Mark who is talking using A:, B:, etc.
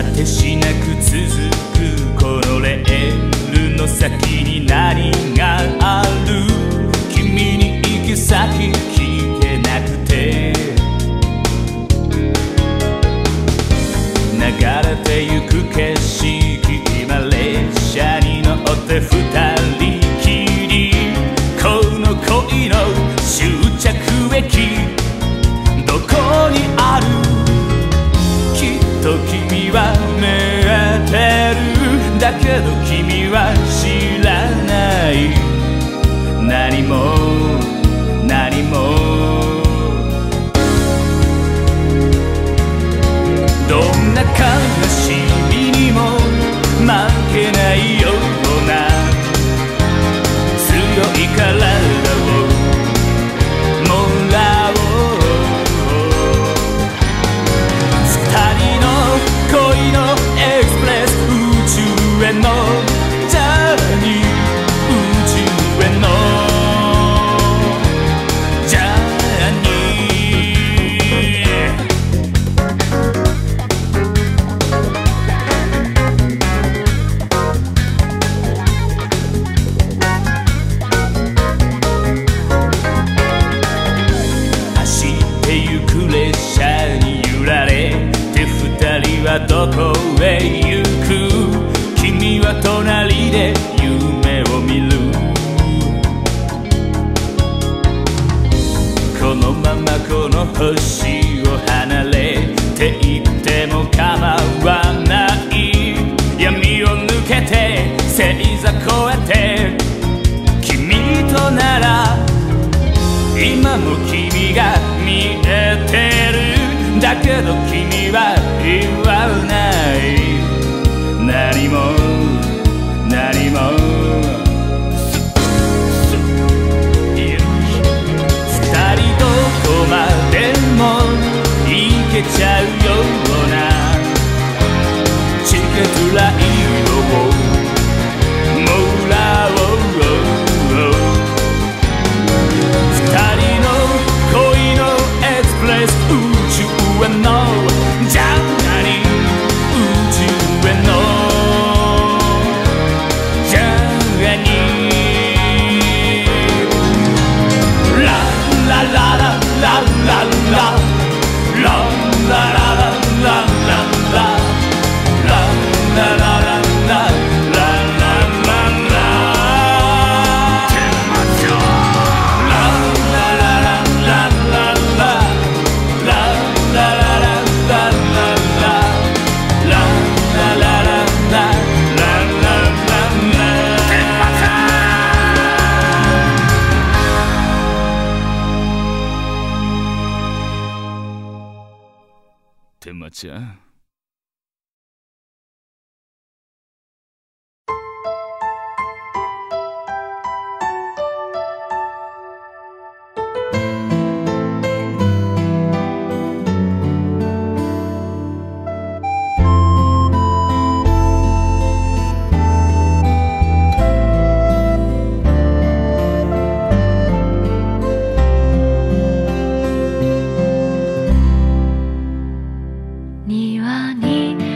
A: 果てしなく続くこのレールの先に何がある？君に行き先聞けなくて流れてゆく景色、今列車に乗って二人きり。この恋の終着駅どこにある？きっと君は目当てる。だけど君は知らない。何も何もどんな悲しみにも負けないような強い体をもらおう。二人の恋のエクスプレス、宇宙へのジャーニー、宇宙へのジャーニー。走ってゆく列車に揺られて二人はどこへ行く？君は隣で夢を見る。このままこの星を離れていっても構わない。闇を抜けて星座越えて君となら今も君が見えてる。だけど君は言わない。何も何も二人どこまでも行けちゃうようなチケットライドをもらおう。二人の恋のエクスプレス、宇宙へのジャーニー、宇宙へのジャーニー。ララララララララララララララてまちゃん。
B: 庭に